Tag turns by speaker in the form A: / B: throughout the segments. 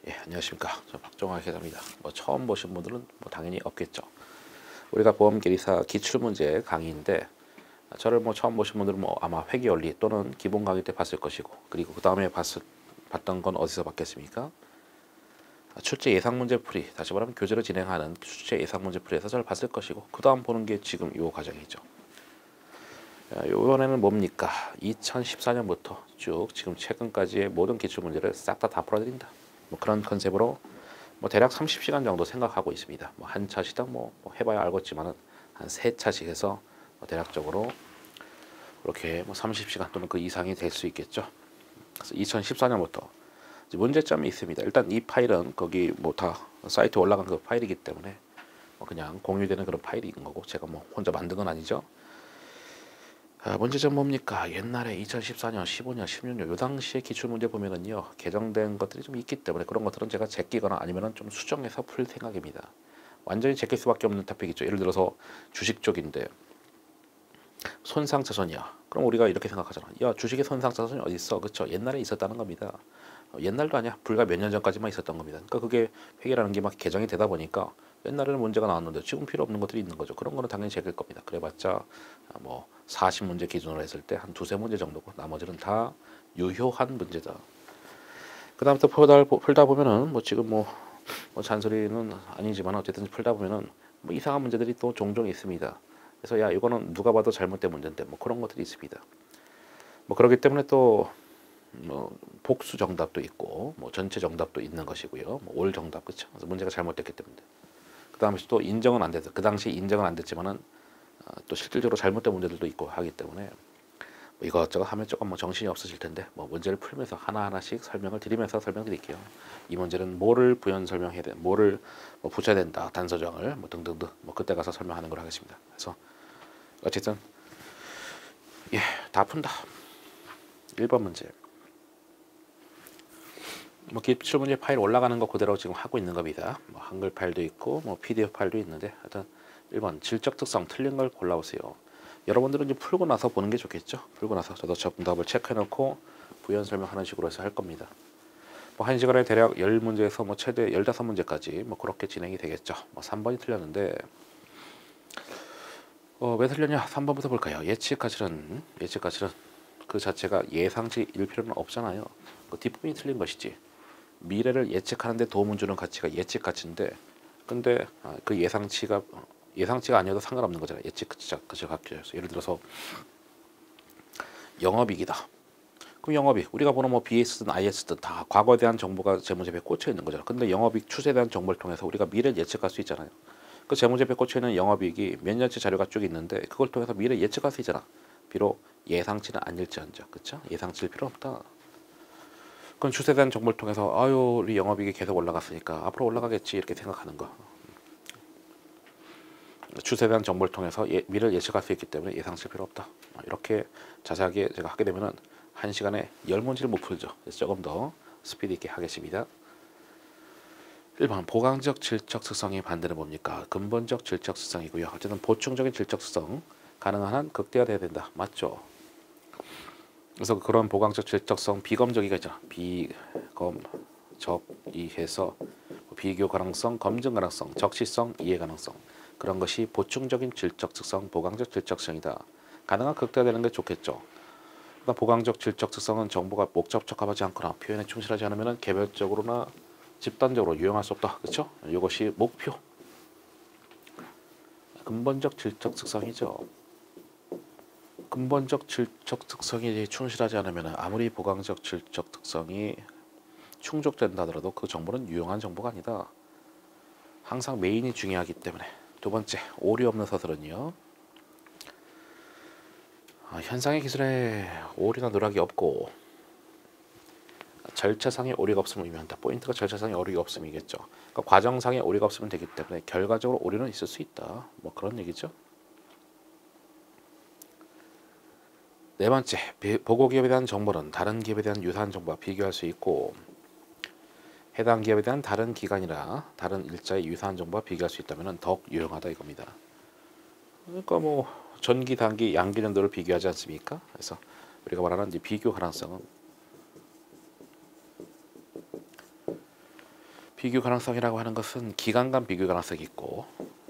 A: 예, 안녕하십니까. 저 박종화 기자입니다. 처음 보신 분들은 당연히 없겠죠. 우리가 보험계리사 기출문제 강의인데 저를 처음 보신 분들은 아마 회계원리 또는 기본 강의 때 봤을 것이고, 그리고 그 다음에 봤던 건 어디서 봤겠습니까? 출제 예상 문제 풀이, 다시 말하면 교재를 진행하는 출제 예상 문제 풀이에서 저를 봤을 것이고, 그 다음 보는 게 지금 이 과정이죠. 이번에는 뭡니까? 2014년부터 쭉 지금 최근까지의 모든 기출문제를 싹 다 풀어드린다. 그런 컨셉으로 대략 30시간 정도 생각하고 있습니다. 한 차시당 해봐야 알겠지만은 한 3차씩 해서 대략적으로 그렇게 30시간 또는 그 이상이 될 수 있겠죠. 그래서 2014년부터 문제점이 있습니다. 일단 이 파일은 거기 다 사이트에 올라간 그 파일이기 때문에 그냥 공유되는 그런 파일인 거고, 제가 혼자 만든 건 아니죠. 문제점 뭡니까? 옛날에 2014년, 15년, 16년 요 당시에 기출문제 보면은요, 개정된 것들이 좀 있기 때문에 그런 것들은 제가 제끼거나 아니면은 좀 수정해서 풀 생각입니다. 완전히 제낄 수밖에 없는 토픽이죠. 예를 들어서 주식 쪽인데 손상차손이야. 그럼 우리가 이렇게 생각하잖아. 야, 주식의 손상차손이 어디 있어? 그렇죠? 옛날에 있었다는 겁니다. 옛날도 아니야. 불과 몇 년 전까지만 있었던 겁니다. 그러니까 그게 회계라는 게 막 개정이 되다 보니까 옛날에는 문제가 나왔는데 지금 필요 없는 것들이 있는 거죠. 그런 거는 당연히 제낄 겁니다. 그래봤자 40문제 기준으로 했을 때 한 두세 문제 정도고, 나머지는 다 유효한 문제다. 그 다음부터 풀다 보면은 지금 잔소리는 아니지만 어쨌든 풀다 보면은 이상한 문제들이 또 종종 있습니다. 그래서 야, 이거는 누가 봐도 잘못된 문제인데 그런 것들이 있습니다. 그렇기 때문에 또 복수 정답도 있고 전체 정답도 있는 것이고요. 올 정답, 그렇죠? 그래서 문제가 잘못됐기 때문에. 그 다음에 또 인정은 안 돼서 그 당시 인정은 안 됐지만은 또 실질적으로 잘못된 문제들도 있고 하기 때문에 이것저것 하면 조금 정신이 없어질 텐데 문제를 풀면서 하나하나씩 설명을 드리면서 설명드릴게요. 이 문제는 뭐를 부연 설명해야 돼, 뭐를 붙여야 된다, 단서정을 등등등 그때 가서 설명하는 걸 하겠습니다. 그래서 어쨌든 예, 다 푼다. 1번 문제. 기출문제 파일 올라가는 거 그대로 지금 하고 있는 겁니다. 한글 파일도 있고 PDF 파일도 있는데, 하여튼 1번 질적 특성 틀린 걸 골라오세요. 여러분들은 이제 풀고 나서 보는 게 좋겠죠. 풀고 나서 저도 정답을 체크해 놓고 부연 설명하는 식으로 해서 할 겁니다. 한 시간에 대략 10문제에서 최대 15문제까지 그렇게 진행이 되겠죠. 3번이 틀렸는데 왜 틀렸냐? 3번부터 볼까요? 예측 가치는 그 자체가 예상치일 필요는 없잖아요. 그 뒷부분이 틀린 것이지. 미래를 예측하는데 도움을 주는 가치가 예측 가치인데, 근데 그 예상치가 아니어도 상관없는 거잖아요. 예측 가치가 바뀌어서. 예를 들어서 영업이익이다. 그럼 영업이익, 우리가 보는 BS든 IS든 다 과거에 대한 정보가 재무제표에 꽂혀 있는 거잖아요. 근데 영업이익 추세에 대한 정보를 통해서 우리가 미래를 예측할 수 있잖아요. 그 재무제표에 꽂혀 있는 영업이익이 몇 년치 자료가 쭉 있는데 그걸 통해서 미래 예측할 수 있잖아. 비록 예상치는 아닐지언정, 그렇죠? 예상치일 필요 없다. 그건 추세에 대한 정보를 통해서 아유, 우리 영업이익이 계속 올라갔으니까 앞으로 올라가겠지 이렇게 생각하는 거. 추세에 대한 정보를 통해서 미래를 예측할 수 있기 때문에 예상치 필요 없다. 이렇게 자세하게 제가 하게 되면은 1시간에 10문제를 못 풀죠. 그래서 조금 더 스피드 있게 하겠습니다. 1번 보강적 질적 특성의 반대는 뭡니까? 근본적 질적 특성이고요. 어쨌든 보충적인 질적 특성 가능한 한 극대화돼야 된다. 맞죠? 그래서 그런 보강적 질적성 비검적이가 있잖아. 비검적이해서 비교 가능성, 검증 가능성, 적시성, 이해 가능성, 그런 것이 보충적인 질적 특성, 보강적 질적 특성이다. 가능한 극대화되는 게 좋겠죠. 그러니까 보강적 질적 특성은 정보가 목적 적합하지 않거나 표현에 충실하지 않으면 개별적으로나 집단적으로 유용할 수 없다. 그렇죠? 이것이 목표. 근본적 질적 특성이죠. 근본적 질적 특성이 충실하지 않으면 아무리 보강적 질적 특성이 충족된다 하더라도 그 정보는 유용한 정보가 아니다. 항상 메인이 중요하기 때문에. 두 번째, 오류 없는 서술은요. 현상의 기술에 오류나 누락이 없고 절차상의 오류가 없음을 의미한다. 포인트가 절차상의 오류가 없음이겠죠. 그러니까 과정상의 오류가 없으면 되기 때문에 결과적으로 오류는 있을 수 있다. 그런 얘기죠. 네 번째, 보고 기업에 대한 정보는 다른 기업에 대한 유사한 정보와 비교할 수 있고 해당 기업에 대한 다른 기간이나 다른 일자의 유사한 정보와 비교할 수 있다면 더욱 유용하다 이겁니다. 그러니까 전기, 단기, 양기 연도를 비교하지 않습니까? 그래서 우리가 말하는 이제 비교 가능성은 비교 가능성이라고 하는 것은 기관 간 비교 가능성이 있고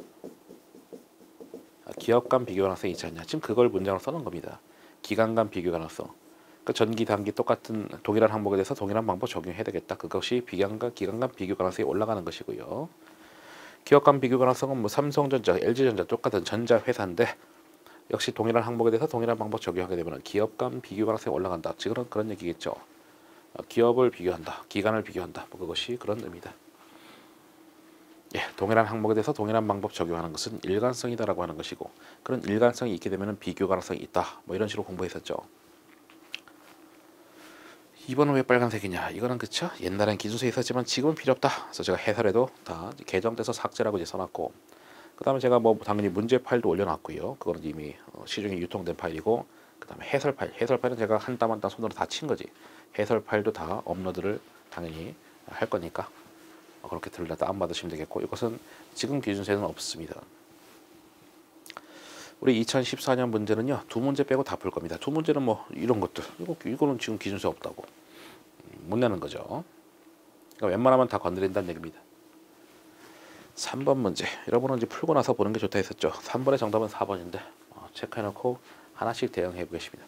A: 기업 간 비교 가능성이 있지 않냐. 지금 그걸 문장으로 써놓은 겁니다. 기관 간 비교 가능성. 그러니까 전기, 단기 똑같은 동일한 항목에 대해서 동일한 방법 적용해야 되겠다. 그것이 기관 간 비교 가능성이 올라가는 것이고요. 기업 간 비교 가능성은 뭐 삼성전자, LG전자 똑같은 전자 회사인데 역시 동일한 항목에 대해서 동일한 방법 적용하게 되면 기업 간 비교 가능성이 올라간다. 지금 그런 얘기겠죠. 기업을 비교한다, 기관을 비교한다. 뭐 그것이 그런 의미다. 예, 동일한 항목에 대해서 동일한 방법 적용하는 것은 일관성이다라고 하는 것이고 그런 일관성이 있게 되면 비교 가능성이 있다. 뭐 이런 식으로 공부했었죠. 2번은 왜 빨간색이냐? 이거는 그쵸? 옛날엔 기준서에 있었지만 지금은 필요 없다. 그래서 제가 해설에도 다 개정돼서 삭제라고 이제 써놨고 그 다음에 제가 뭐 당연히 문제 파일도 올려놨고요. 그거는 이미 시중에 유통된 파일이고 그 다음에 해설 파일은 제가 한 땀 한 땀 손으로 다 친 거지. 해설 파일도 다 업로드를 당연히 할 거니까 그렇게 들다 다운받으시면 되겠고 이것은 지금 기준서에는 없습니다. 우리 2014년 문제는요. 두 문제 빼고 다 풀 겁니다. 두 문제는 뭐 이런 것들 이거는 지금 기준서 없다고 못 내는 거죠. 그러니까 웬만하면 다 건드린다는 얘기입니다. 3번 문제 여러분은 이제 풀고 나서 보는 게 좋다 했었죠. 3번의 정답은 4번인데 체크해놓고 하나씩 대응해 보겠습니다.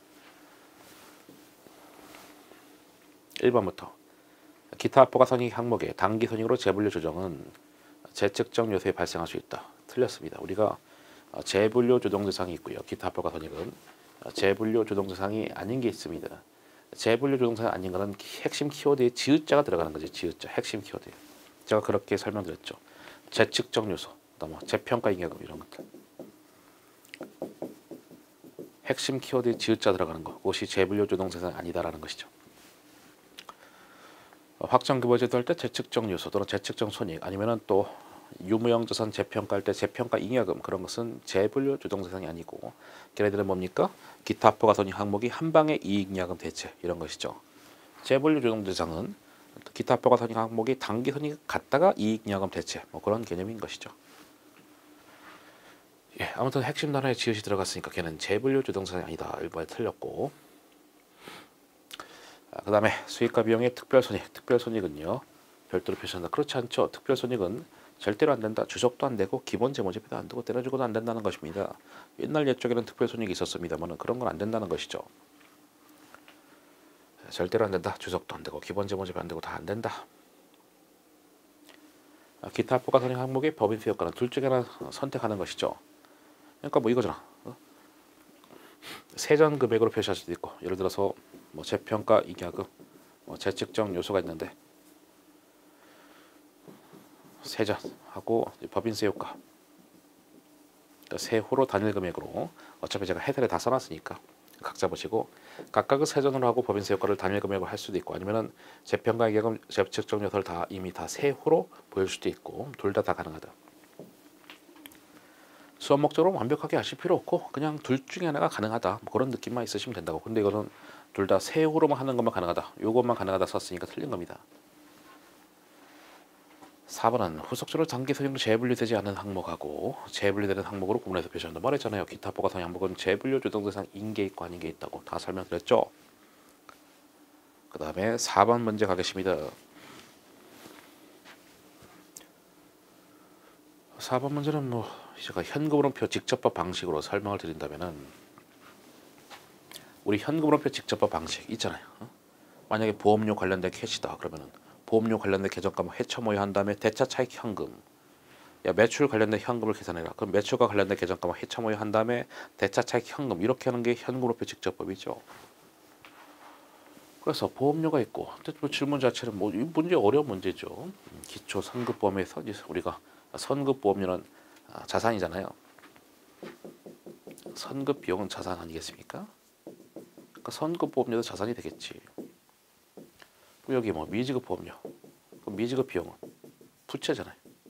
A: 1번부터 기타 합보가 선익 항목의 단기 손익으로 재분류 조정은 재측정 요소에 발생할 수 있다. 틀렸습니다. 우리가 재분류 조정 대상이 있고요. 기타 합보가 선익은 재분류 조정 대상이 아닌 게 있습니다. 재분류 조정 대상이 아닌 것은 핵심 키워드에 지읒자가 들어가는 거지. 지읒자 핵심 키워드. 제가 그렇게 설명드렸죠. 재측정 요소, 뭐 재평가 잉여금 이런 것들. 핵심 키워드에 지읒자 들어가는 것. 그것이 재분류 조정 대상이 아니다라는 것이죠. 확정 급여제도 할 때 재측정 요소 또는 재측정 손익 아니면은 또 유무형 자산 재평가할 때 재평가 잉여금 그런 것은 재분류 조정 대상이 아니고 걔네들은 뭡니까? 기타 합보가 손익 항목이 한방의 이익잉여금 대체 이런 것이죠. 재분류 조정 대상은 기타 합보가 손익 항목이 단기 손익 갖다가 이익잉여금 대체 뭐 그런 개념인 것이죠. 예, 아무튼 핵심 단어에 지읒이 들어갔으니까 걔는 재분류 조정 대상이 아니다. 1번에 틀렸고 그 다음에 수익과 비용의 특별손익. 특별손익은요. 별도로 표시한다. 그렇지 않죠. 특별손익은 절대로 안 된다. 주석도 안 되고 기본 재무제표도 안 되고 때려주고도 안 된다는 것입니다. 옛날 옛적에는 특별손익이 있었습니다만 그런 건 안 된다는 것이죠. 절대로 안 된다. 주석도 안 되고 기본 재무제표 안 되고 다 안 된다. 기타 합보가 선행 항목의 법인세 효과는 둘 중에 하나 선택하는 것이죠. 그러니까 뭐 이거잖아. 세전 금액으로 표시할 수도 있고 예를 들어서 뭐 재평가 잉여금, 뭐 재측정 요소가 있는데 세전하고 법인세 효과 그러니까 세후로 단일 금액으로 어차피 제가 해설에 다 써놨으니까 각자 보시고 각각의 세전으로 하고 법인세 효과를 단일 금액으로 할 수도 있고 아니면은 재평가 잉여금, 재측정 요소를 다 이미 다 세후로 보일 수도 있고 둘 다 가능하다. 수업 목적으로 완벽하게 아실 필요 없고 그냥 둘 중에 하나가 가능하다 뭐 그런 느낌만 있으시면 된다고. 근데 이거는 둘 다 세후로만 하는 것만 가능하다. 요것만 가능하다 썼으니까 틀린 겁니다. 4번은 후속적으로 단기 손익으로 재분류되지 않은 항목하고 재분류되는 항목으로 구분해서 표시한다. 말했잖아요. 기타 합보가 선익 항목은 재분류 조정 대상인 게 있고 아닌 게 있다고 다 설명드렸죠. 그 다음에 4번 문제 가겠습니다. 4번 문제는 뭐 제가 현금흐름표 직접법 방식으로 설명을 드린다면은 우리 현금흐름표 직접법 방식 있잖아요. 만약에 보험료 관련된 캐시다 그러면은 보험료 관련된 계정값을 해처모여 한 다음에 대차 차익 현금. 야 매출 관련된 현금을 계산해라. 그럼 매출과 관련된 계정값을 해처모여 한 다음에 대차 차익 현금 이렇게 하는 게 현금흐름표 직접법이죠. 그래서 보험료가 있고 질문 자체는 뭐 이 문제 어려운 문제죠. 기초 선급보험에서 이제 우리가 선급보험료는 자산이잖아요. 선급 비용은 자산 아니겠습니까? 그러니까 선급보험료도 자산이 되겠지. 여기 뭐 미지급 보험료, 그럼 미지급 비용은 부채잖아요.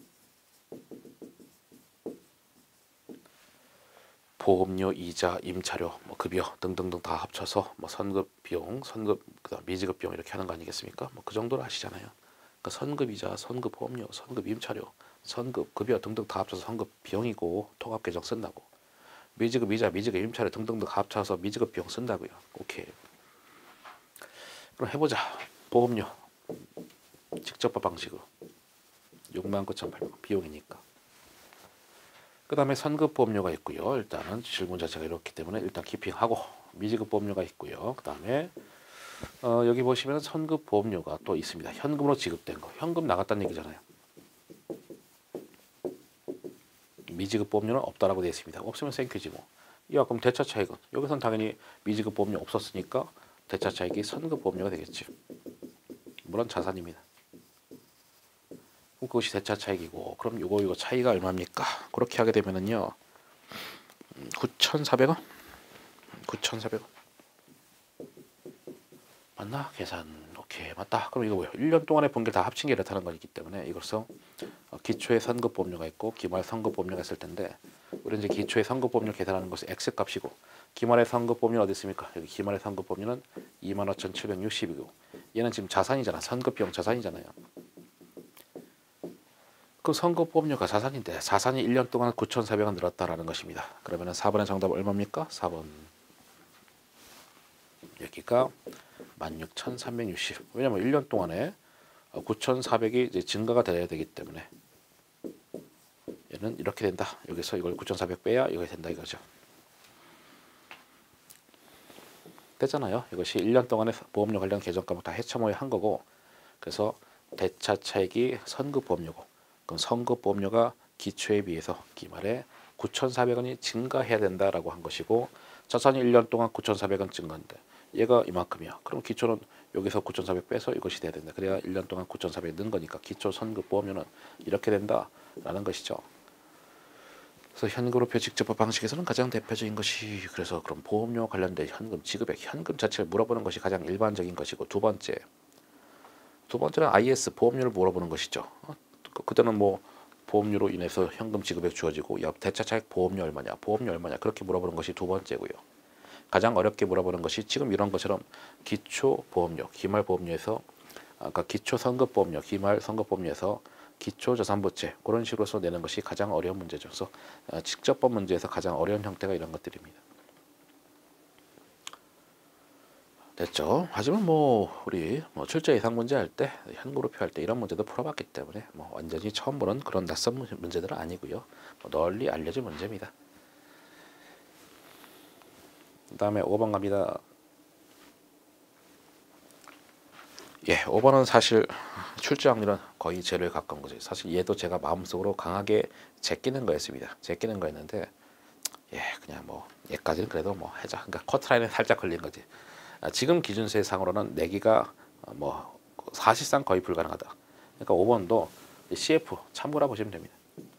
A: 보험료, 이자, 임차료, 뭐 급여 등등등 다 합쳐서 뭐 선급 비용, 선급 그다음 미지급 비용 이렇게 하는 거 아니겠습니까? 뭐 그 정도로 아시잖아요. 그러니까 선급 이자, 선급 보험료, 선급 임차료, 선급 급여 등등 다 합쳐서 선급 비용이고 통합 계정 쓴다고. 미지급 이자, 미지급 임차료 등등등 다 합쳐서 미지급 비용 쓴다고요. 오케이. 그럼 해보자. 보험료 직접법 방식으로 69,800원 비용이니까. 그 다음에 선급보험료가 있고요. 일단은 질문 자체가 이렇기 때문에 일단 키핑하고 미지급보험료가 있고요. 그 다음에 여기 보시면 선급보험료가 또 있습니다. 현금으로 지급된 거. 현금 나갔다는 얘기잖아요. 미지급보험료는 없다라고 되어 있습니다. 없으면 생큐지 뭐. 야 그럼 대차차익은? 여기서는 당연히 미지급보험료 없었으니까 대차차익이 선급보험료가 되겠지. 물론 자산입니다. 그럼 그것이 대차차익이고 그럼 이거 차이가 얼마입니까? 그렇게 하게 되면은요 9,400원? 9,400원 맞나? 계산 오케이 맞다. 그럼 이거 뭐예요? 1년 동안에 본 게 다 합친 게 이렇다는 거기 때문에 이것은 기초의 선급보험료가 있고 기말 선급보험료가 있을 텐데 우리 이제 기초의 선급보험료 계산하는 것은 X 값이고 기말의 선급보험료는 어디 있습니까? 여기 기말의 선급보험료는 25,760이고 얘는 지금 자산이잖아. 선급비용 자산이잖아요. 그 선급보험료가 자산인데 자산이 1년 동안 9,400원 늘었다라는 것입니다. 그러면 4번의 정답 얼마입니까? 4번 여기가 16,360. 왜냐면 1년 동안에 9,400이 이제 증가가 돼야 되기 때문에 얘는 이렇게 된다. 여기서 이걸 9,400 빼야 이거 된다 이거죠. 됐잖아요. 이것이 1년 동안에 보험료 관련 계정값을 다 해쳐모여 한 거고 그래서 대차 차익이 선급보험료고 그럼 선급보험료가 기초에 비해서 기말에 9,400원이 증가해야 된다라고 한 것이고 자산이 1년 동안 9,400원 증가인데 얘가 이만큼이야. 그럼 기초는 여기서 9,400 빼서 이것이 돼야 된다. 그래야 1년 동안 9,400 는 거니까 기초 선급보험료는 이렇게 된다라는 것이죠. 그래서 현금으로 직접화 방식에서는 가장 대표적인 것이 그래서 그럼 보험료 관련된 현금 지급액 현금 자체를 물어보는 것이 가장 일반적인 것이고 두 번째는 IS 보험료를 물어보는 것이죠. 그때는 뭐 보험료로 인해서 현금 지급액 주어지고 야 대차차익 보험료 얼마냐 그렇게 물어보는 것이 두 번째고요. 가장 어렵게 물어보는 것이 지금 이런 것처럼 기초보험료 기말보험료에서 아까 기초선급보험료 기말선급보험료에서 기초자산부채 그런 식으로서 내는 것이 가장 어려운 문제죠. 그래서 직접법 문제에서 가장 어려운 형태가 이런 것들입니다. 됐죠? 하지만 뭐 우리 출제 예상 문제 할 때 현금으로 표할 때 이런 문제도 풀어봤기 때문에 뭐 완전히 처음 보는 그런 낯선 문제들은 아니고요. 널리 알려진 문제입니다. 그 다음에 5번 갑니다. 예, 5번은 사실 출제 확률은 거의 제로에 가까운 거죠. 사실 얘도 제가 마음속으로 강하게 제끼는 거였습니다. 제끼는 거였는데 예, 그냥 뭐 얘까지는 그래도 뭐 해자. 그러니까 커트라인에 살짝 걸린 거지. 지금 기준세상으로는 내기가 뭐 사실상 거의 불가능하다. 그러니까 5번도 CF 참고라 보시면 됩니다.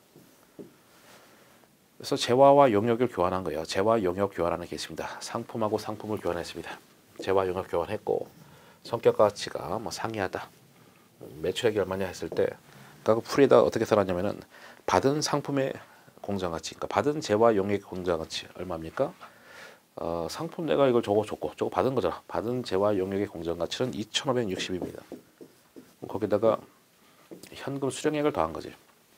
A: 그래서 재화와 용역을 교환한 거예요. 재화 용역 교환하는 게 있습니다. 상품하고 상품을 교환했습니다. 재화 용역 교환했고 성격 가치가 뭐 상이하다. 매출액이 얼마냐 했을 때 그러니까 풀이다 어떻게 써놨냐면은 받은 상품의 공정가치, 그러니까 받은 재화 용역 공정가치 얼마입니까? 상품 내가 이걸 저거 줬고 저거 받은 거잖아. 받은 재화 용역의 공정가치는 2,560입니다. 거기다가 현금 수령액을 더한 거지.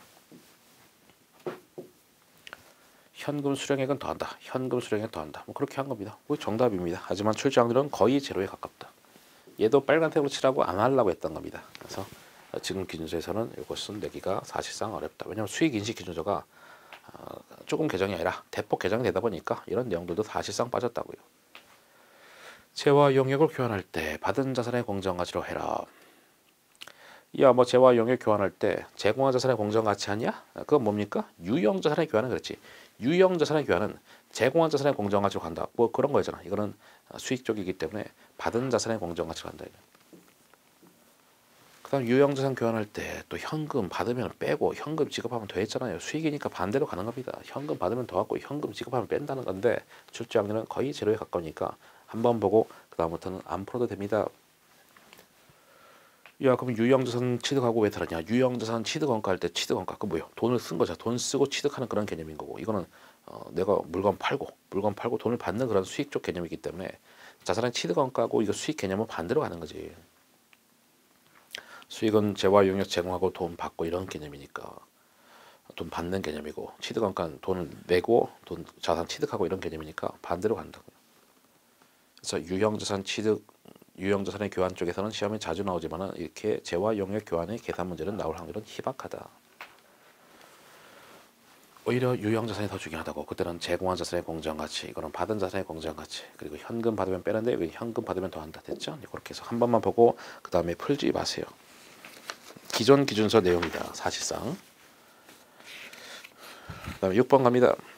A: 현금 수령액은 더한다. 현금 수령액 더한다. 뭐 그렇게 한 겁니다. 그게 정답입니다. 하지만 출제 확률은 거의 제로에 가깝다. 얘도 빨간색으로 칠하고 안 하려고 했던 겁니다. 그래서 지금 기준서에서는 이것은 내기가 사실상 어렵다. 왜냐하면 수익인식 기준서가 조금 개정이 아니라 대폭 개정이 되다 보니까 이런 내용들도 사실상 빠졌다고요. 재화 용역을 교환할 때 받은 자산의 공정가치로 해라. 야, 뭐 재화 용역 교환할 때 제공한 자산의 공정가치 아니야? 그건 뭡니까? 유형 자산의 교환은 그렇지. 유형 자산의 교환은 제공한 자산의 공정가치로 간다. 뭐 그런 거잖아. 이거는 수익 쪽이기 때문에 받은 자산의 공정가치로 간다. 그다음 유형 자산 교환할 때 또 현금 받으면 빼고 현금 지급하면 더 했잖아요. 수익이니까 반대로 가는 겁니다. 현금 받으면 더 갖고 현금 지급하면 뺀다는 건데 출제 확률은 거의 제로에 가까우니까 한번 보고 그 다음부터는 안 풀어도 됩니다. 야 그럼 유형자산 취득하고 왜 다르냐? 유형자산 취득 원가 할 때 취득 원가 그 뭐예요? 돈을 쓴 거죠. 돈 쓰고 취득하는 그런 개념인 거고 이거는 내가 물건 팔고 돈을 받는 그런 수익 쪽 개념이기 때문에 자산의 취득 원가고 이거 수익 개념은 반대로 가는 거지. 수익은 재화 용역 제공하고 돈 받고 이런 개념이니까 돈 받는 개념이고 취득 원가는 돈을 내고 돈 자산 취득하고 이런 개념이니까 반대로 간다고요. 그래서 유형자산 취득 유형자산의 교환 쪽에서는 시험에 자주 나오지만은 이렇게 재화 용역 교환의 계산 문제는 나올 확률은 희박하다. 오히려 유형자산이 더 중요하다고. 그때는 제공한 자산의 공정가치, 이거는 받은 자산의 공정가치, 그리고 현금 받으면 빼는데 여기 현금 받으면 더한다 됐죠? 그렇게 해서 한 번만 보고 그 다음에 풀지 마세요. 기존 기준서 내용이다 사실상. 그 다음에 6번 갑니다.